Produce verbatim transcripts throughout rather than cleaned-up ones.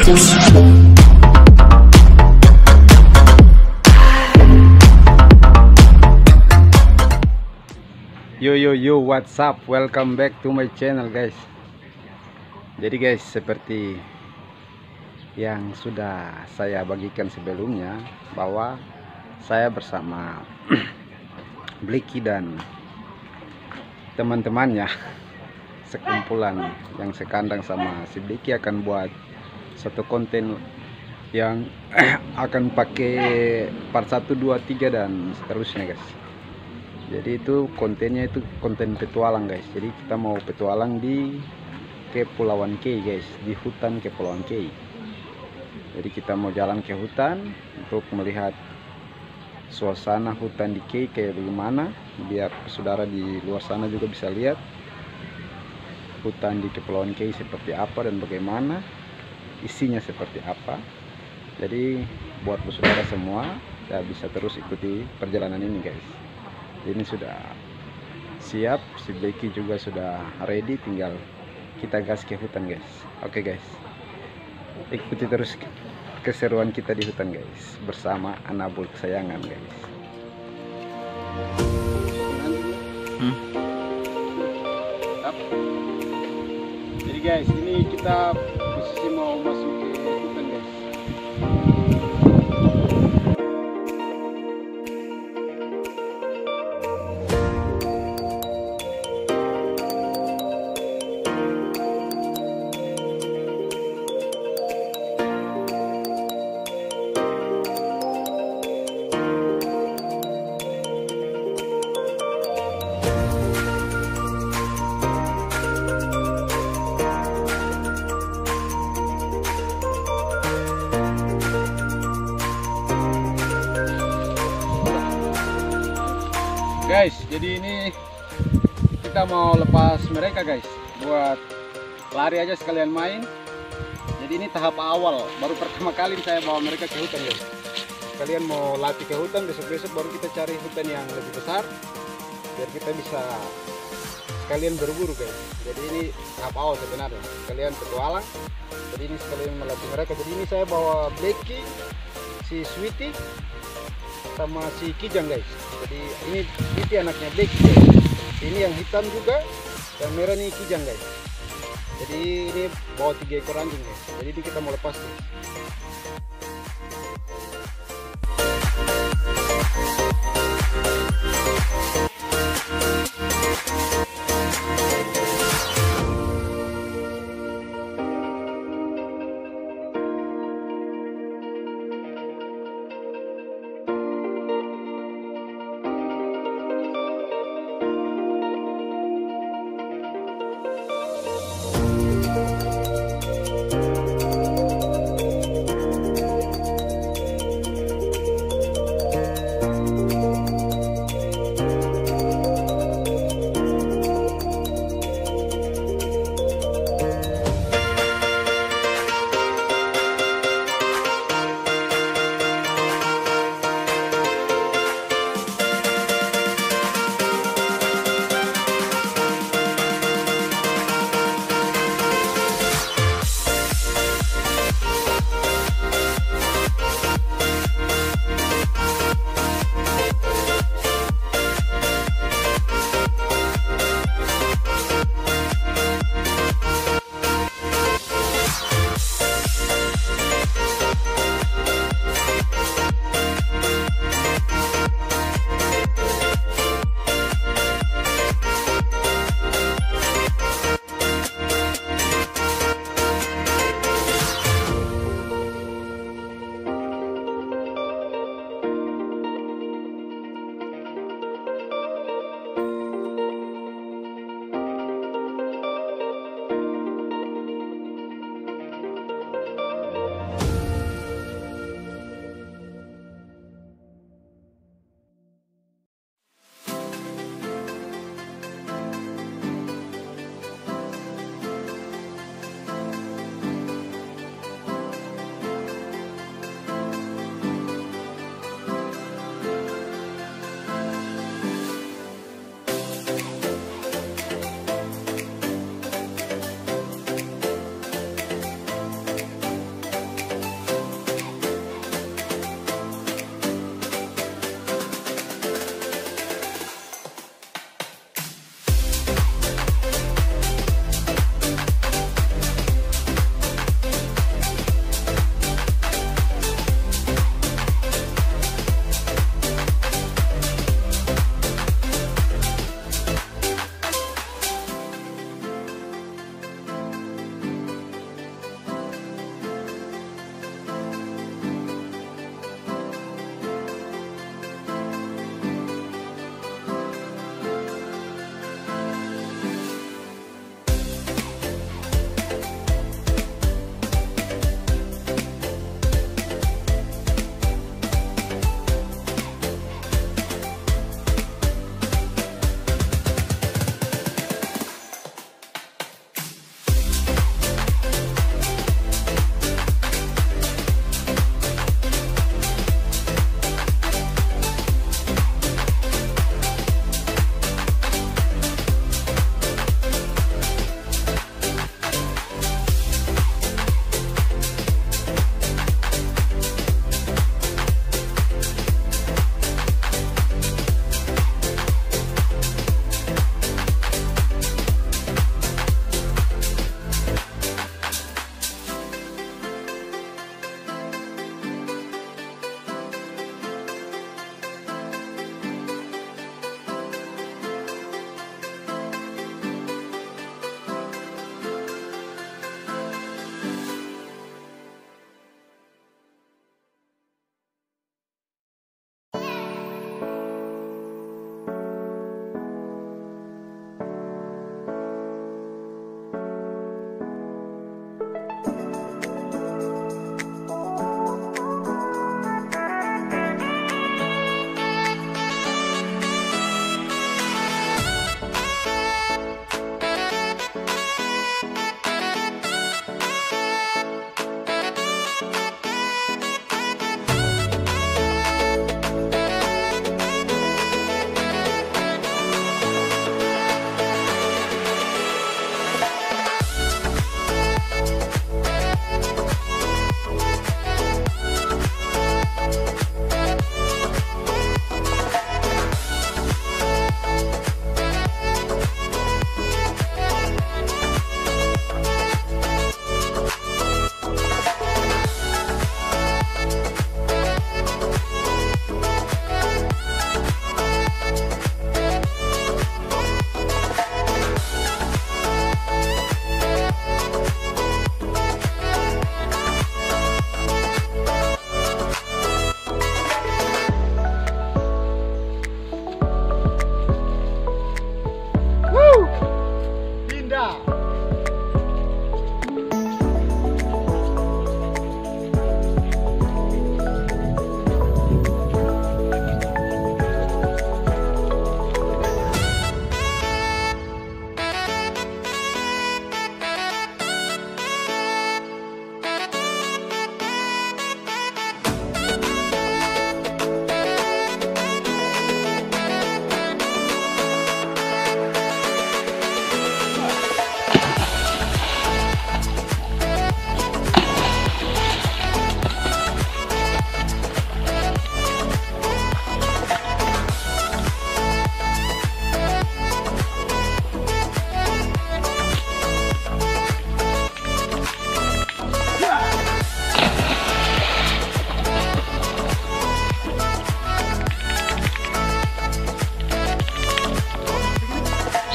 Yo yo yo, what's up? Welcome back to my channel guys. Jadi guys, seperti yang sudah saya bagikan sebelumnya, bahwa saya bersama Bliki dan teman-temannya, sekumpulan yang sekandang sama si Bliki, akan buat satu konten yang akan pakai part satu, dua, tiga dan seterusnya guys. Jadi itu kontennya itu konten petualang guys. Jadi kita mau petualang di Kepulauan Kei guys, di hutan Kepulauan Kei. Jadi kita mau jalan ke hutan untuk melihat suasana hutan di Kei kayak bagaimana, biar saudara di luar sana juga bisa lihat hutan di Kepulauan Kei seperti apa dan bagaimana, isinya seperti apa. Jadi buat saudara semua ya bisa terus ikuti perjalanan ini guys. Ini sudah siap, si Bliki juga sudah ready, tinggal kita gas ke hutan guys. Oke guys, ikuti terus keseruan kita di hutan guys, bersama Anabul kesayangan guys. hmm? Jadi guys, ini kita posisi mau masuk ke hutan guys. Guys, jadi ini kita mau lepas mereka guys, buat lari aja sekalian main. Jadi ini tahap awal, baru pertama kali saya bawa mereka ke hutan guys. Kalian mau latih ke hutan, besok-besok baru kita cari hutan yang lebih besar, biar kita bisa sekalian berburu guys. Jadi ini tahap awal sebenarnya, kalian petualang. Jadi ini sekalian melatih mereka. Jadi ini saya bawa Bliki, si Sweetie, sama si Kijang guys. Jadi ini Sweetie anaknya Bliki guys. Ini yang hitam juga, yang merah nih Kijang guys. Jadi ini bawa tiga ekor anjing guys. Jadi ini kita mau lepas guys.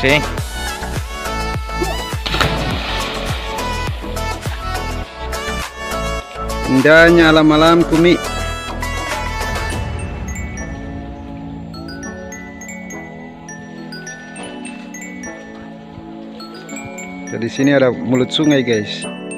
sini. Indahnya alam-alam Kumi. Jadi sini ada mulut sungai, guys.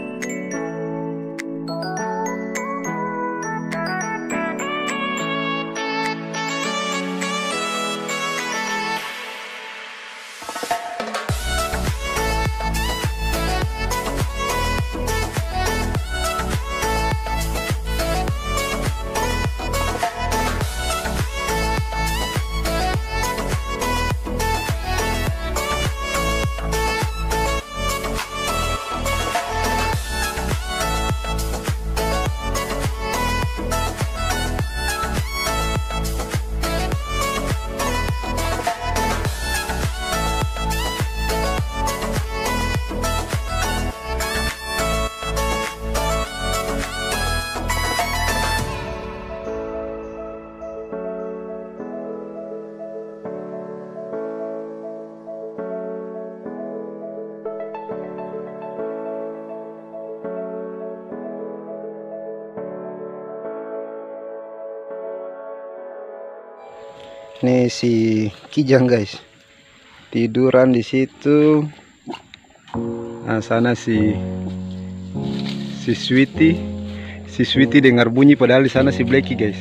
Ini si Kijang, guys, tiduran di situ. Nah, sana si si Sweetie, si Sweetie dengar bunyi padahal di sana si Blacky, guys.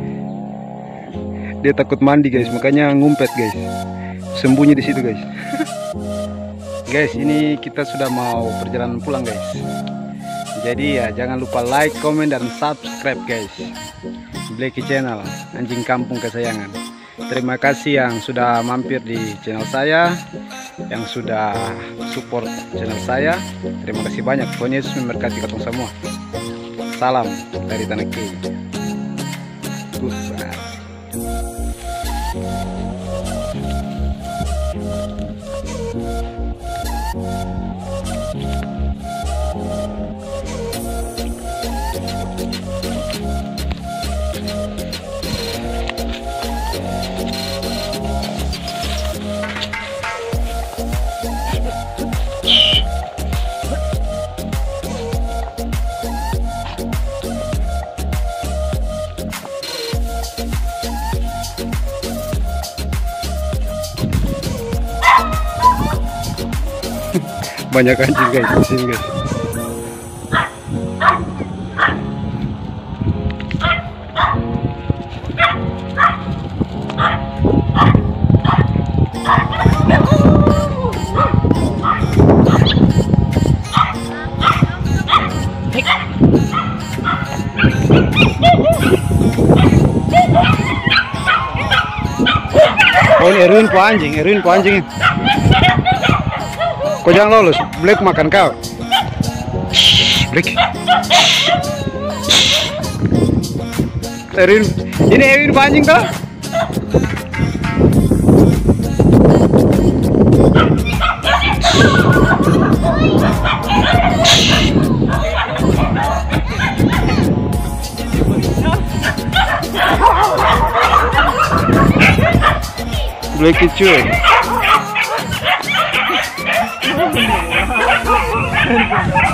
Dia takut mandi, guys, makanya ngumpet, guys, sembunyi di situ, guys. Guys, ini kita sudah mau perjalanan pulang, guys. Jadi ya jangan lupa like, comment, dan subscribe, guys. Blacky Channel, anjing kampung kesayangan. Terima kasih yang sudah mampir di channel saya, yang sudah support channel saya. Terima kasih banyak. Tuhan Yesus memberkati kita semua. Salam dari Tanah Kei. Pusat. Banyak anjing, guys, di sini, guys. Oh, ini Erwin po anjing, Erwin po anjing. Kau jangan lolos, Black makan kau. Black. Erwin, ini Erwin po anjing toh? Blacky cuy.